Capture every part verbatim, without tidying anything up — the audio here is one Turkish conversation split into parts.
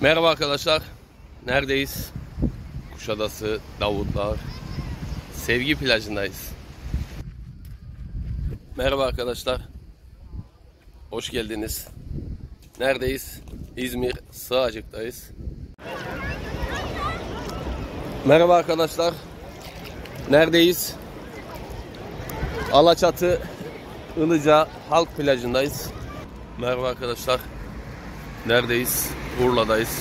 Merhaba arkadaşlar. Neredeyiz? Kuşadası, Davutlar, Sevgi plajındayız. Merhaba arkadaşlar. Hoş geldiniz. Neredeyiz? İzmir, Sığacık'tayız. Merhaba arkadaşlar. Neredeyiz? Alaçatı, Ilıca Halk plajındayız. Merhaba arkadaşlar. Neredeyiz? Urla'dayız.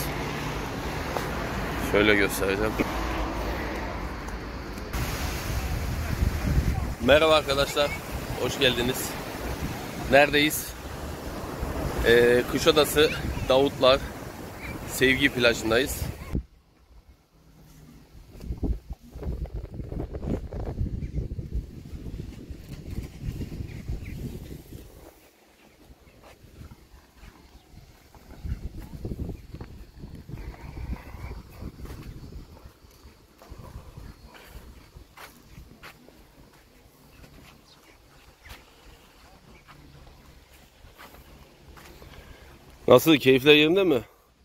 Şöyle göstereceğim. Merhaba arkadaşlar. Hoş geldiniz. Neredeyiz? Ee, Kuşadası, Davutlar, Sevgi plajındayız. Nasıl? Keyifler yerinde mi?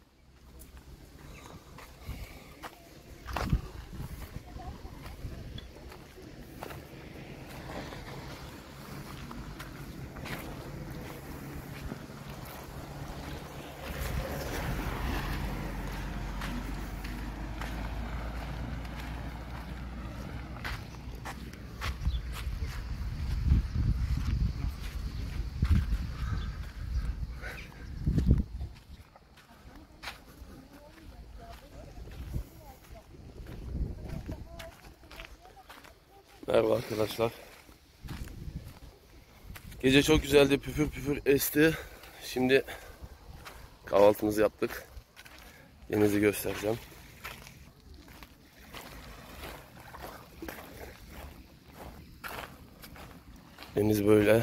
Merhaba arkadaşlar. Gece çok güzeldi, püfür püfür esti. Şimdi kahvaltımızı yaptık. Denizi göstereceğim. Deniz böyle.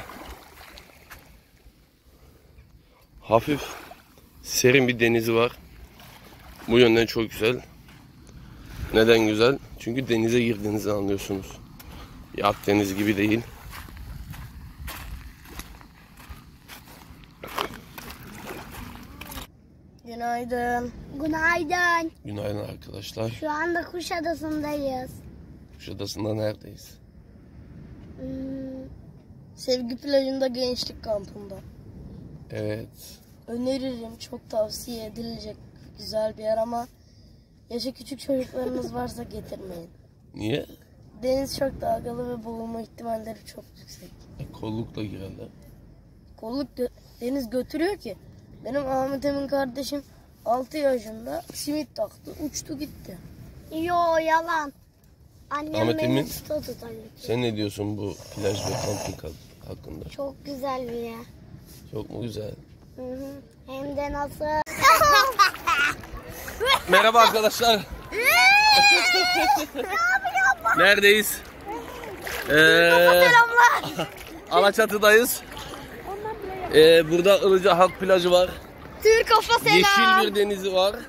Hafif serin bir denizi var. Bu yönden çok güzel. Neden güzel? Çünkü denize girdiğinizi anlıyorsunuz. Akdeniz gibi değil. Günaydın. Günaydın. Günaydın arkadaşlar. Şu anda Kuşadası'ndayız. Kuşadası'nda neredeyiz? Hmm, Sevgi plajında, gençlik kampında. Evet. Öneririm. Çok tavsiye edilecek güzel bir yer ama yaşı küçük çocuklarınız varsa getirmeyin. Niye? Deniz çok dalgalı ve boğulma ihtimalleri çok yüksek. E, kollukla girerler. Kolluk gö- deniz götürüyor ki. Benim Ahmet Emin kardeşim altı yaşında simit taktı, uçtu gitti. Yo, yalan. Annem Ahmet beni Emin, tuta tuta götürdü. sen ne diyorsun bu plaj ve kamping hakkında? Çok güzel bir yer. Çok mu güzel? Hı hı. Hem de nasıl? Merhaba arkadaşlar. Neredeyiz? Ee, Selamlar. Alaçatı'dayız. Ee, burada Ilıca Halk plajı var. Tür kafa selam. Yeşil bir denizi var.